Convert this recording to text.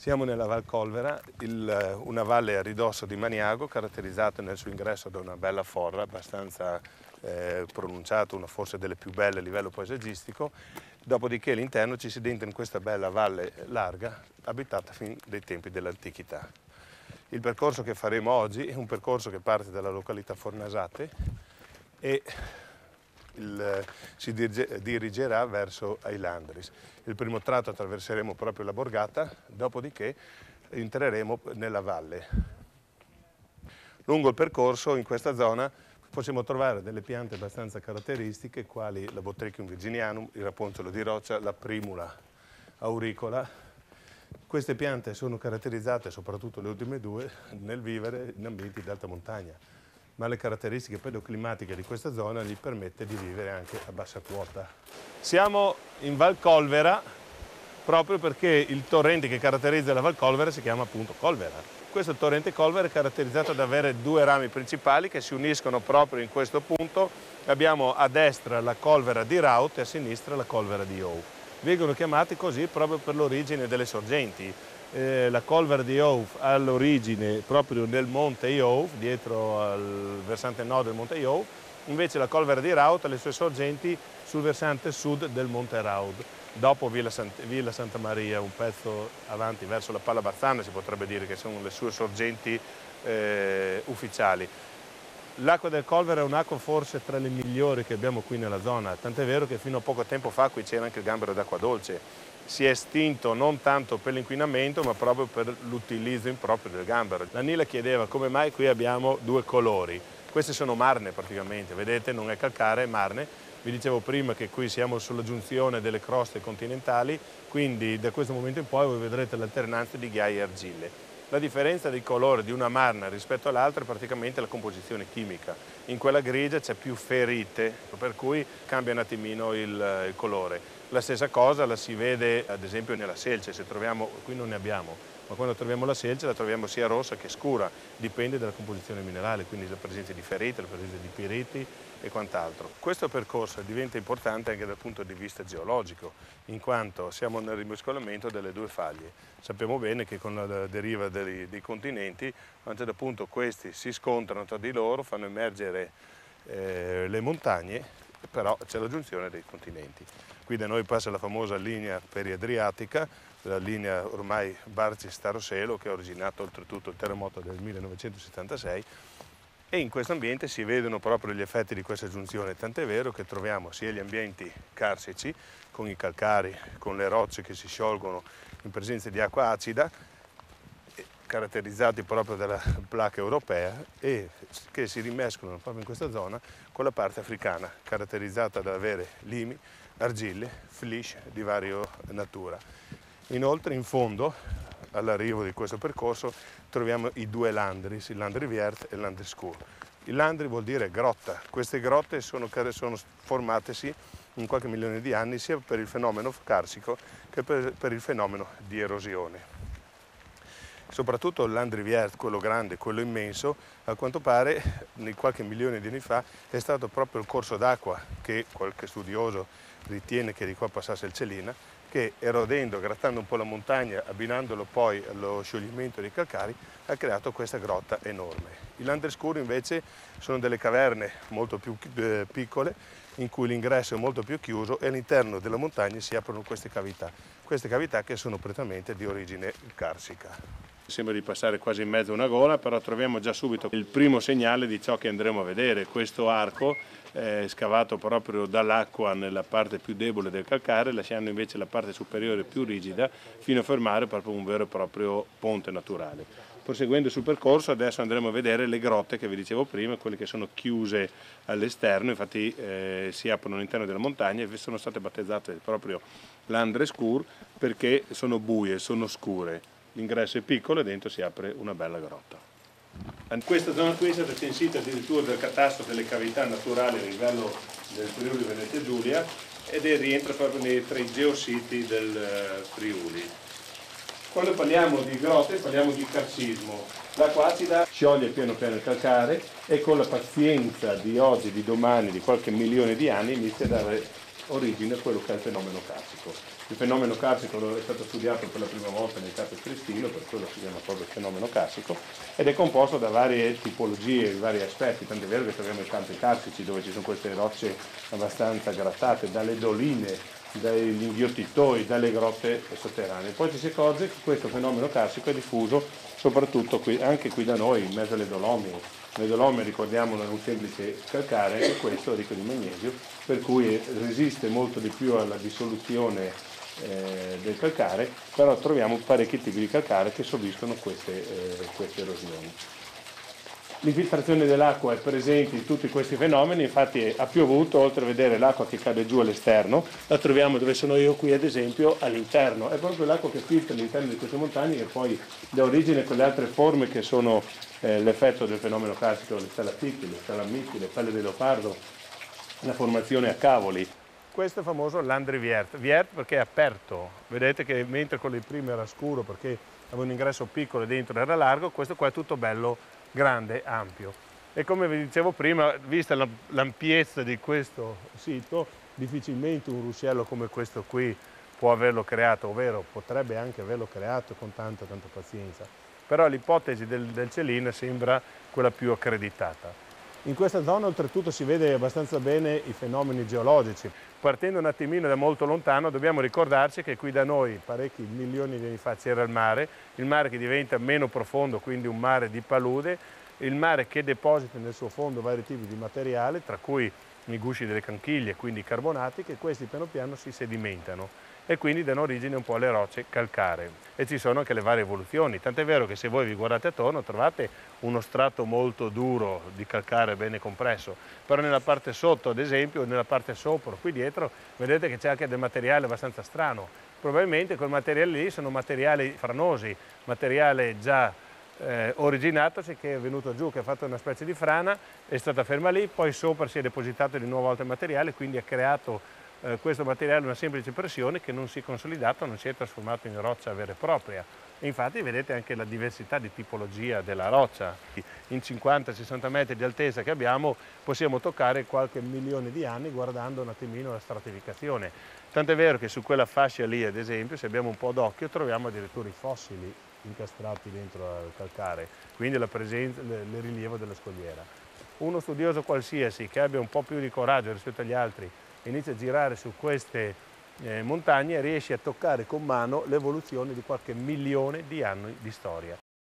Siamo nella Val Colvera, una valle a ridosso di Maniago, caratterizzata nel suo ingresso da una bella forra, abbastanza pronunciata, una forse delle più belle a livello paesaggistico. Dopodiché all'interno ci si entra in questa bella valle larga, abitata fin dai tempi dell'antichità. Il percorso che faremo oggi è un percorso che parte dalla località Fornasate e si dirigerà verso Ailandris. Il primo tratto attraverseremo proprio la borgata, dopodiché entreremo nella valle. Lungo il percorso in questa zona possiamo trovare delle piante abbastanza caratteristiche quali la Botrychium virginianum, il rapunzolo di roccia, la Primula auricola. Queste piante sono caratterizzate, soprattutto le ultime due, nel vivere in ambienti di alta montagna, ma le caratteristiche pedoclimatiche di questa zona gli permette di vivere anche a bassa quota. Siamo in Val Colvera proprio perché il torrente che caratterizza la Val Colvera si chiama appunto Colvera. Questo torrente Colvera è caratterizzato da avere due rami principali che si uniscono proprio in questo punto. Abbiamo a destra la Colvera di Raut e a sinistra la Colvera di Ou. Vengono chiamati così proprio per l'origine delle sorgenti. La Colvera di Ouf ha l'origine proprio nel monte Iouf, dietro al versante nord del monte Iouf, invece la Colvera di Raut ha le sue sorgenti sul versante sud del monte Raud. Dopo Villa Santa Maria, un pezzo avanti verso la Palla Bazzana, si potrebbe dire che sono le sue sorgenti ufficiali. L'acqua del Colvera è un'acqua forse tra le migliori che abbiamo qui nella zona, tant'è vero che fino a poco tempo fa qui c'era anche il gambero d'acqua dolce. Si è estinto non tanto per l'inquinamento ma proprio per l'utilizzo improprio del gambero. La Nila chiedeva come mai qui abbiamo due colori. Queste sono marne praticamente, vedete, non è calcare, è marne. Vi dicevo prima che qui siamo sulla giunzione delle croste continentali, quindi da questo momento in poi voi vedrete l'alternanza di ghiaie e argille. La differenza di colore di una marna rispetto all'altra è praticamente la composizione chimica. In quella grigia c'è più ferrite, per cui cambia un attimino il colore. La stessa cosa la si vede ad esempio nella selce, se troviamo, qui non ne abbiamo, ma quando troviamo la selce la troviamo sia rossa che scura, dipende dalla composizione minerale, quindi la presenza di ferrite, la presenza di piriti e quant'altro. Questo percorso diventa importante anche dal punto di vista geologico, in quanto siamo nel rimescolamento delle due faglie. Sappiamo bene che con la deriva dei continenti, a un certo punto questi si scontrano tra di loro, fanno emergere le montagne, però c'è la giunzione dei continenti. Qui da noi passa la famosa linea periadriatica, la linea ormai Barci-Staroselo, che ha originato oltretutto il terremoto del 1976, e in questo ambiente si vedono proprio gli effetti di questa giunzione, tant'è vero che troviamo sia gli ambienti carsici, con i calcari, con le rocce che si sciolgono in presenza di acqua acida, caratterizzati proprio dalla placca europea e che si rimescolano proprio in questa zona con la parte africana, caratterizzata da avere limi, argille, flysch di varia natura. Inoltre in fondo, all'arrivo di questo percorso, troviamo i due Landris, il Landriviert e il Landriscour. Il Landri vuol dire grotta. Queste grotte sono formatesi in qualche milione di anni sia per il fenomeno carsico che per il fenomeno di erosione. Soprattutto il Landriviert, quello grande, quello immenso, a quanto pare nei qualche milione di anni fa è stato proprio il corso d'acqua che qualche studioso ritiene che di qua passasse il Celina, che erodendo, grattando un po' la montagna, abbinandolo poi allo scioglimento dei calcari, ha creato questa grotta enorme. I Landriscour invece sono delle caverne molto più piccole, in cui l'ingresso è molto più chiuso e all'interno della montagna si aprono queste cavità che sono prettamente di origine carsica. Sembra di passare quasi in mezzo a una gola, però troviamo già subito il primo segnale di ciò che andremo a vedere. Questo arco scavato proprio dall'acqua nella parte più debole del calcare, lasciando invece la parte superiore più rigida, fino a formare proprio un vero e proprio ponte naturale. Proseguendo sul percorso adesso andremo a vedere le grotte che vi dicevo prima, quelle che sono chiuse all'esterno, infatti si aprono all'interno della montagna e sono state battezzate proprio Landriscour perché sono buie, sono scure. L'ingresso è piccolo e dentro si apre una bella grotta. Questa zona qui è stata censita addirittura dal catasto delle cavità naturali a livello del Friuli Venezia Giulia ed rientra proprio tra i geositi del Friuli. Quando parliamo di grotte parliamo di carcismo. L'acqua acida scioglie piano piano il calcare e con la pazienza di oggi, di domani, di qualche milione di anni inizia a dare origine a quello che è il fenomeno carsico. Il fenomeno carsico è stato studiato per la prima volta nel Capo Cristino, per quello si chiama proprio fenomeno carsico, ed è composto da varie tipologie, vari aspetti, tant'è vero che troviamo i campi carsici dove ci sono queste rocce abbastanza grattate, dalle doline, dagli inghiottitoi, dalle grotte sotterranee. Poi ci si accorge che questo fenomeno carsico è diffuso soprattutto anche qui da noi, in mezzo alle Dolomie. Le Dolomie, ricordiamolo, è un semplice calcare, e questo è ricco di magnesio, per cui resiste molto di più alla dissoluzione del calcare, però troviamo parecchi tipi di calcare che subiscono queste erosioni. L'infiltrazione dell'acqua è presente in tutti questi fenomeni, infatti ha piovuto, oltre a vedere l'acqua che cade giù all'esterno, la troviamo dove sono io qui ad esempio all'interno, è proprio l'acqua che filtra all'interno di queste montagne e poi dà origine a quelle altre forme che sono l'effetto del fenomeno carsico, le stalattiti, le stalammiti, le pelle di leopardo, la formazione a cavoli. Questo è famoso Landry-Viert, Viert perché è aperto, vedete che mentre con le prime era scuro perché aveva un ingresso piccolo e dentro era largo, questo qua è tutto bello, grande, ampio. E come vi dicevo prima, vista l'ampiezza di questo sito, difficilmente un ruscello come questo qui può averlo creato, ovvero potrebbe anche averlo creato con tanta pazienza. Però l'ipotesi del Celin sembra quella più accreditata. In questa zona oltretutto si vede abbastanza bene i fenomeni geologici. Partendo un attimino da molto lontano dobbiamo ricordarci che qui da noi parecchi milioni di anni fa c'era il mare che diventa meno profondo, quindi un mare di palude, il mare che deposita nel suo fondo vari tipi di materiale, tra cui i gusci delle conchiglie, quindi carbonati, che questi piano piano si sedimentano e quindi danno origine un po' alle rocce calcaree. E ci sono anche le varie evoluzioni, tant'è vero che se voi vi guardate attorno trovate uno strato molto duro di calcare bene compresso, però nella parte sotto, ad esempio, nella parte sopra, qui dietro, vedete che c'è anche del materiale abbastanza strano. Probabilmente quel materiale lì sono materiali franosi, materiale già originatosi che è venuto giù, che ha fatto una specie di frana, è stata ferma lì, poi sopra si è depositato di nuovo altro materiale, quindi ha creato questo materiale una semplice pressione che non si è consolidato, non si è trasformato in roccia vera e propria. E infatti vedete anche la diversità di tipologia della roccia. In 50-60 metri di altezza che abbiamo possiamo toccare qualche milione di anni guardando un attimino la stratificazione. Tant'è vero che su quella fascia lì, ad esempio, se abbiamo un po' d'occhio, troviamo addirittura i fossili incastrati dentro al calcare, quindi la presenza, il rilievo della scogliera. Uno studioso qualsiasi che abbia un po' più di coraggio rispetto agli altri inizia a girare su queste montagne e riesce a toccare con mano l'evoluzione di qualche milione di anni di storia.